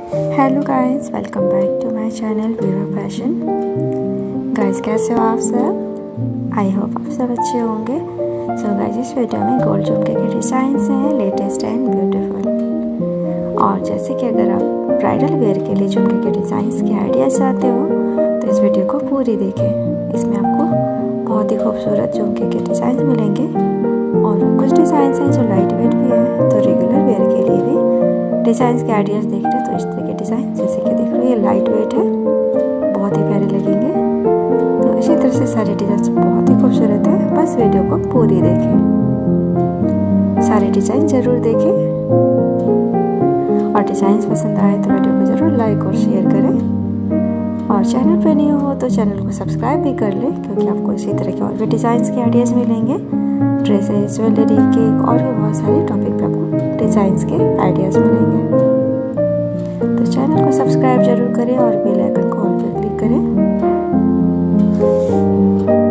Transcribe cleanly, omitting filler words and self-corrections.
Hello guys, welcome back to my channel weaver fashion. Guys, कैसे हो आप सब? आई होप आप सब अच्छे होंगे। सो गाइस, इस वीडियो में गोल्ड झुमके के डिज़ाइंस हैं, लेटेस्ट एंड ब्यूटीफुल। और जैसे कि अगर आप ब्राइडल वेयर के लिए झुमके के डिज़ाइंस के आइडिया चाहते हो तो इस वीडियो को पूरी देखें। इसमें आपको बहुत ही खूबसूरत झुमके के डिज़ाइंस मिलेंगे और कुछ डिज़ाइंस हैं जो लाइट वेट भी है, तो रेगुलर वेयर के लिए भी डिज़ाइंस के आइडियाज़ देख रहे हैं। तो इस तरह के डिज़ाइन जैसे कि देख रहे हो, ये लाइट वेट है, बहुत ही प्यारे लगेंगे। तो इसी तरह से सारे डिज़ाइन बहुत ही खूबसूरत है, बस वीडियो को पूरी देखें, सारे डिज़ाइन ज़रूर देखें और डिज़ाइंस पसंद आए तो वीडियो को ज़रूर लाइक और शेयर करें। और चैनल पर नहीं हो तो चैनल को सब्सक्राइब भी कर लें, क्योंकि आपको इसी तरह के और भी डिज़ाइंस के आइडियाज़ मिलेंगे, ड्रेसेस, ज्वेलरी, केक और भी बहुत सारे टॉपिक पे आपको डिज़ाइंस के आइडियाज़ मिलेंगे। तो चैनल को सब्सक्राइब जरूर करें और बेल आइकन को ऑल पर क्लिक करें।